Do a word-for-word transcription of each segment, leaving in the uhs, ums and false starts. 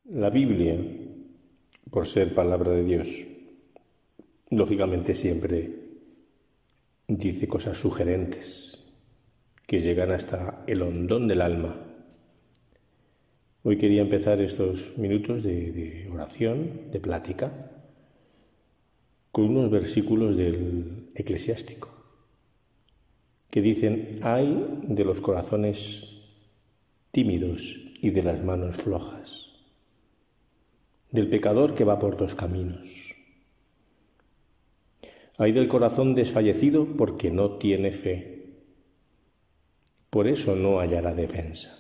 La Biblia, por ser palabra de Dios, lógicamente siempre dice cosas sugerentes que llegan hasta el hondón del alma. Hoy quería empezar estos minutos de, de oración, de plática, con unos versículos del Eclesiástico que dicen: ay de los corazones tímidos y de las manos flojas, del pecador que va por dos caminos. Ay del corazón desfallecido porque no tiene fe, por eso no hallará defensa.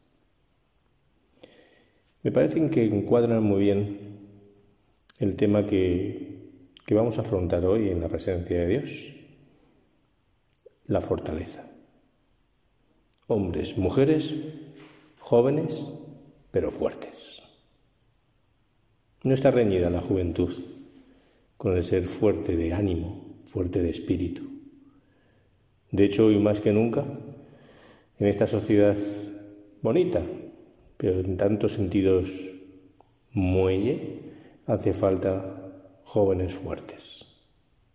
Me parecen que encuadran muy bien el tema que, que vamos a afrontar hoy en la presencia de Dios: la fortaleza. Hombres, mujeres, jóvenes, pero fuertes. No está reñida la juventud con el ser fuerte de ánimo, fuerte de espíritu. De hecho, hoy más que nunca, en esta sociedad bonita, pero en tantos sentidos muelle, hace falta jóvenes fuertes.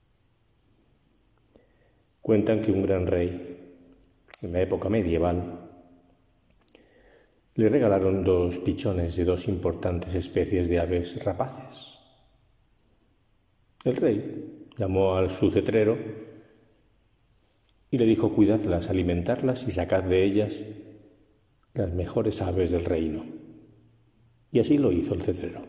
Cuentan que un gran rey, en la época medieval, le regalaron dos pichones de dos importantes especies de aves rapaces. El rey llamó al su cetrero y le dijo: cuidadlas, alimentarlas y sacad de ellas las mejores aves del reino. Y así lo hizo el cetrero.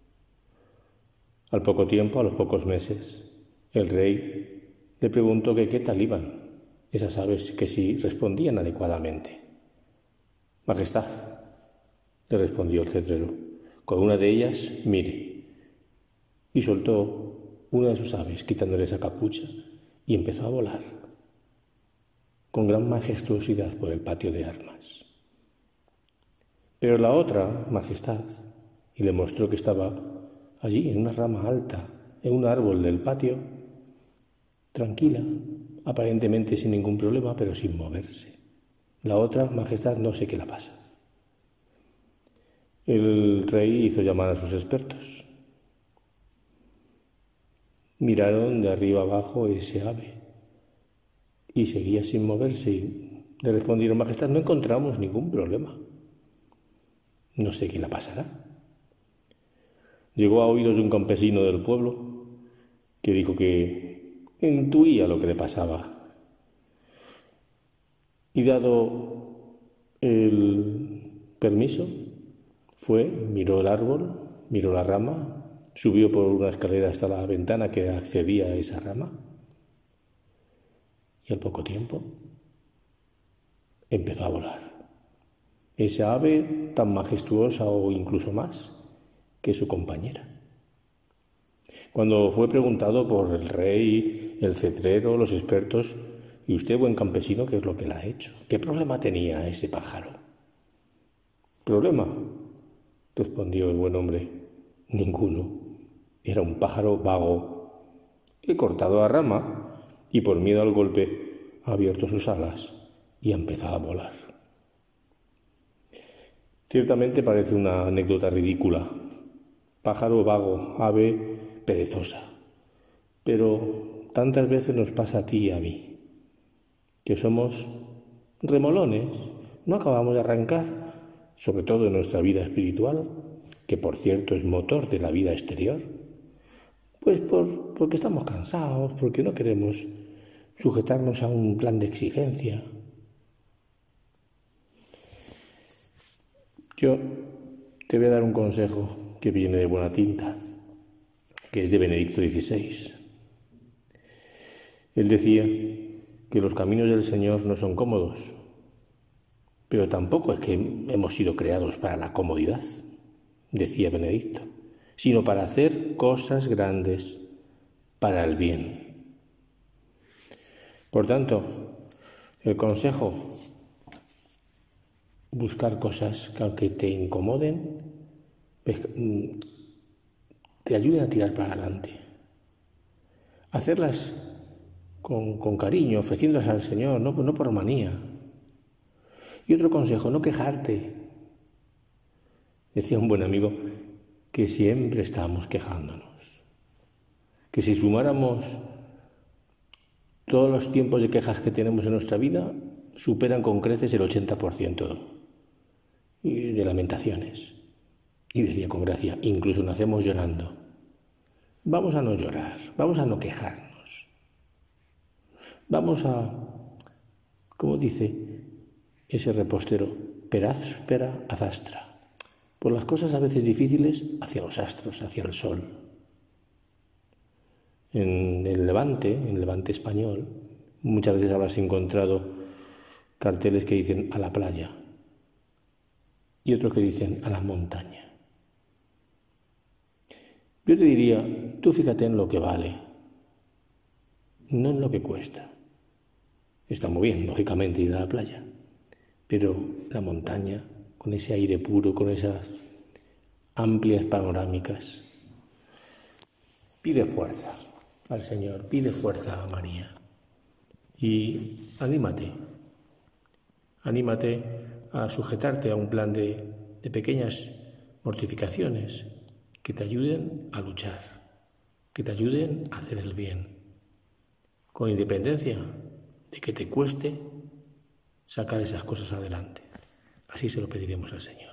Al poco tiempo, a los pocos meses, el rey le preguntó que qué tal iban esas aves, que si respondían adecuadamente. Majestad, le respondió el cetrero, con una de ellas, mire. Y soltó una de sus aves, quitándole esa capucha, y empezó a volar con gran majestuosidad por el patio de armas. Pero la otra, Majestad, y le mostró que estaba allí en una rama alta, en un árbol del patio, tranquila, aparentemente sin ningún problema, pero sin moverse. La otra, Majestad, no sé qué la pasa. El rey hizo llamar a sus expertos. Miraron de arriba abajo ese ave y seguía sin moverse, y le respondieron: Majestad, no encontramos ningún problema. No sé qué la pasará. Llegó a oídos de un campesino del pueblo que dijo que intuía lo que le pasaba. Y dado el permiso, fue, miró el árbol, miró la rama, subió por una escalera hasta la ventana que accedía a esa rama, y al poco tiempo empezó a volar. Esa ave tan majestuosa o incluso más que su compañera. Cuando fue preguntado por el rey, el cetrero, los expertos: ¿y usted, buen campesino, qué es lo que le ha hecho? ¿Qué problema tenía ese pájaro? ¿Problema?, respondió el buen hombre. Ninguno. Era un pájaro vago. He cortado la rama y por miedo al golpe ha abierto sus alas y ha empezado a volar. Ciertamente parece una anécdota ridícula. Pájaro vago, ave perezosa. Pero tantas veces nos pasa a ti y a mí, que somos remolones, no acabamos de arrancar, sobre todo en nuestra vida espiritual, que por cierto es motor de la vida exterior, pues por, porque estamos cansados, porque no queremos sujetarnos a un plan de exigencia. Yo te voy a dar un consejo que viene de buena tinta, que es de Benedicto dieciséis. Él decía que los caminos del Señor no son cómodos, pero tampoco es que hemos sido creados para la comodidad, decía Benedicto, sino para hacer cosas grandes para el bien. Por tanto, el consejo: buscar cosas que, aunque te incomoden, te ayuden a tirar para adelante. Hacerlas con, con cariño, ofreciéndolas al Señor, no, no por manía. Y otro consejo: no quejarte. Decía un buen amigo que siempre estamos quejándonos, que si sumáramos todos los tiempos de quejas que tenemos en nuestra vida, superan con creces el ochenta por ciento de lamentaciones. Y decía con gracia, incluso nacemos llorando. Vamos a no llorar, vamos a no quejarnos. Vamos a, como dice ese repostero, per áspera ad astra. Por las cosas a veces difíciles, hacia los astros, hacia el sol. En el Levante, en el Levante español, muchas veces habrás encontrado carteles que dicen a la playa y otros que dicen a la montaña. Yo te diría, tú fíjate en lo que vale, no en lo que cuesta. Está muy bien, lógicamente, ir a la playa, pero la montaña, con ese aire puro, con esas amplias panorámicas, pide fuerza al Señor, pide fuerza a María y anímate, anímate a sujetarte a un plan de, de pequeñas mortificaciones que te ayuden a luchar, que te ayuden a hacer el bien, con independencia de que te cueste sacar esas cosas adelante. Así se lo pediremos al Señor.